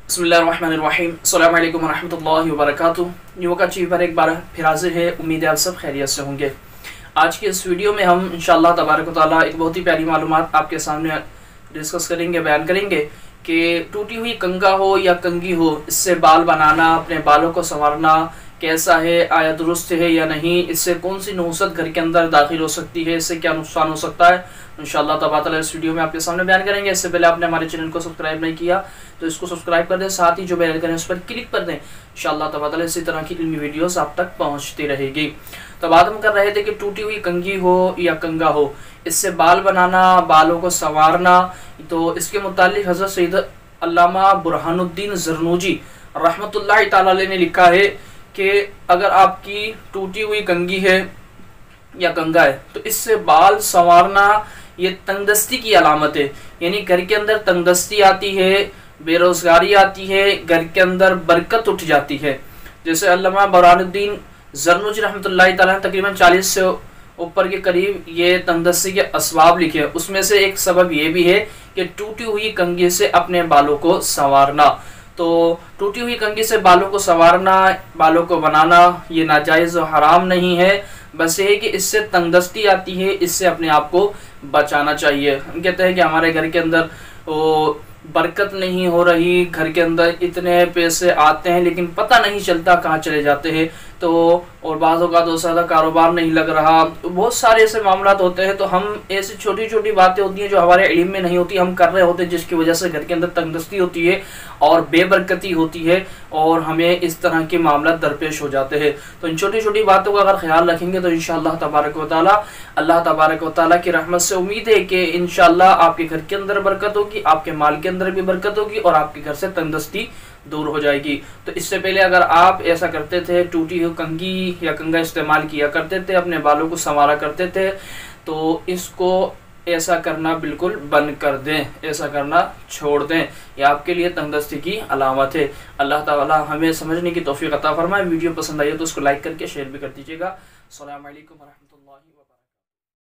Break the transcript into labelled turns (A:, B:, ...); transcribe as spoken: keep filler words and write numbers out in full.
A: बिस्मिल्लाहिर्रहमानिर्रहीम, अस्सलामु अलैकुम वरहमतुल्लाहि वबरकातुहू। वक़ार टीवी पर एक बार फिर हाजिर है। उम्मीद है आप सब खैरियत से होंगे। आज की इस वीडियो में हम इंशाअल्लाह तबारक व तआला एक बहुत ही प्यारी मालूमात आपके सामने डिस्कस करेंगे, बयान करेंगे कि टूटी हुई कंगा हो या कंगी हो, इससे बाल बनाना, अपने बालों को संवारना कैसा है, आया दुरुस्त है या नहीं, इससे कौन सी नहुसत घर के अंदर दाखिल हो सकती है, इससे क्या नुकसान हो सकता है, इंशाअल्लाह तबारक तआला इस वीडियो में आपके सामने बयान करेंगे। इससे पहले आपने हमारे चैनल को सब्सक्राइब नहीं किया तो इसको सब्सक्राइब कर दें, साथ ही जो बेल आइकन है उस पर क्लिक कर दें। इंशाअल्लाह तबारक तआला इसी तरह की इल्मी वीडियोस आप तक पहुंचती रहेगी। तो बात हम कर रहे थे कि टूटी हुई कंगी हो या कंगा हो, इससे बाल बनाना, बालों को संवारना, तो इसके मुतालिक हज़रत सैयद अल्लामा बुरहानुद्दीन ज़रनूजी रहमतुल्लाहि तआला अलैह ने लिखा है कि अगर आपकी टूटी हुई कंगी है या कंगा है तो इससे बाल संवारना ये तंगदस्ती की अलामत है। यानी घर के अंदर तंगदस्ती आती है, बेरोजगारी आती है, घर के अंदर बरकत उठ जाती है। जैसे अल्लामा बुरहानुद्दीन ज़रनूजी रहमतुल्लाहि तआला तकरीबन चालीस से ऊपर के करीब ये तंगदस्ती के असबाब लिखे हैं। उसमें से एक सबब ये भी है कि टूटी हुई कंगी से अपने बालों को संवारना। तो टूटी हुई कंगी से बालों को संवारना, बालों को बनाना ये नाजायज़ और हराम नहीं है, बस ये है कि इससे तंगदस्ती आती है, इससे अपने आप को बचाना चाहिए। हम कहते हैं कि हमारे घर के अंदर वो बरकत नहीं हो रही, घर के अंदर इतने पैसे आते हैं लेकिन पता नहीं चलता कहाँ चले जाते हैं, तो और बाज़ों का तो ज़्यादा कारोबार नहीं लग रहा, तो बहुत सारे ऐसे मामला होते हैं। तो हम ऐसी छोटी छोटी बातें होती हैं जो हमारे इल्म में नहीं होती, हम कर रहे होते हैं, जिसकी वजह से घर के अंदर तंगदस्ती होती है और बेबरकती होती है और हमें इस तरह के मामला दरपेश हो जाते हैं। तो इन छोटी छोटी बातों का अगर ख्याल रखेंगे तो इंशाअल्लाह तबारक व तआला अल्लाह तबारक व तआला की रहमत से उम्मीद है कि इंशाअल्लाह आपके घर के अंदर बरकत होगी, आपके माल के अंदर भी बरकत होगी और आपके घर से तंगदस्ती दूर हो जाएगी। तो इससे पहले अगर आप ऐसा करते थे, टूटी हुई कंगी या कंगा इस्तेमाल किया करते थे, अपने बालों को संवारा करते थे, तो इसको ऐसा करना बिल्कुल बंद कर दें, ऐसा करना छोड़ दें। यह आपके लिए तंगदस्ती की अलामत है। अल्लाह ताला हमें समझने की तौफीक अता फरमाए। वीडियो पसंद आई हो तो उसको लाइक करके शेयर भी कर दीजिएगा। अस्सलामु अलैकुम वरहमतुल्लाहि